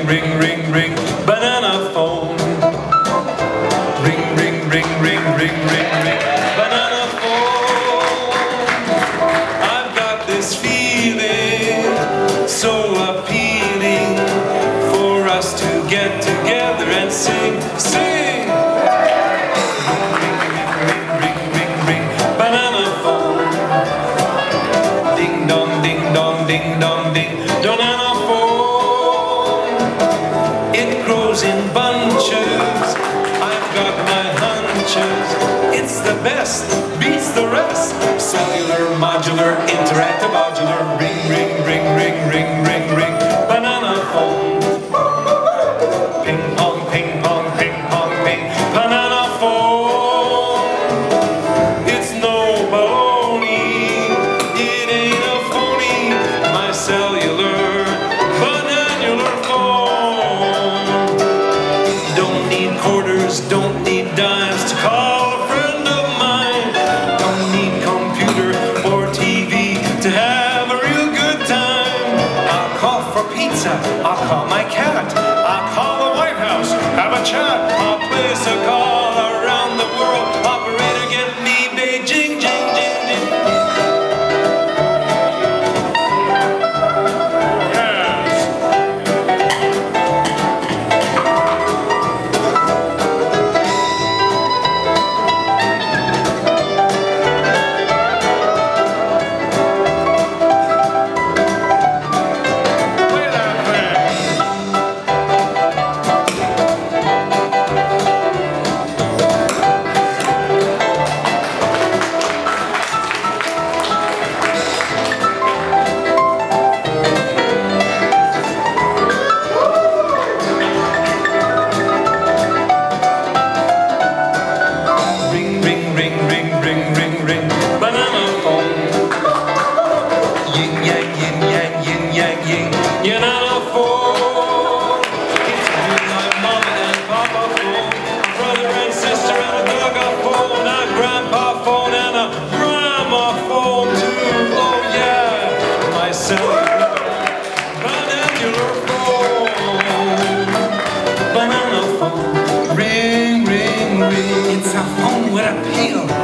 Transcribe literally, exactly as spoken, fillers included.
ring, ring, ring, banana phone. Ring, ring, ring, ring, ring, ring, ring, banana phone. I've got this feeling so appealing for us to get together and sing, sing. Ring, ring, ring, ring, ring, banana phone. Ding dong, ding dong, ding dong, ding, banana phone. It grows in bunches. I've got my hunches. It's the best, beats the rest. Cellular, modular, interactive, modular. Ring, ring, ring, ring, ring, ring, ring, banana phone. Ping pong, ping pong, ping pong, ping, banana phone. It's no baloney, it ain't a phony. My cellular, bananular phone. Don't need quarters, don't need dimes to call a friend of mine. Don't need computer or T V to have a real good time. I'll call for pizza, I'll call my cat, I'll call the White House, have a chat. I'll place a call around the world. Operator, get me Beijing, jing, jing, jing. Banana phone. It's my mama and papa phone, a brother and sister and a dogga phone, a grandpa phone and a grandma phone too. Oh yeah, my cellular, bananular phone. Banana phone. Ring, ring, ring. It's a phone with appeal.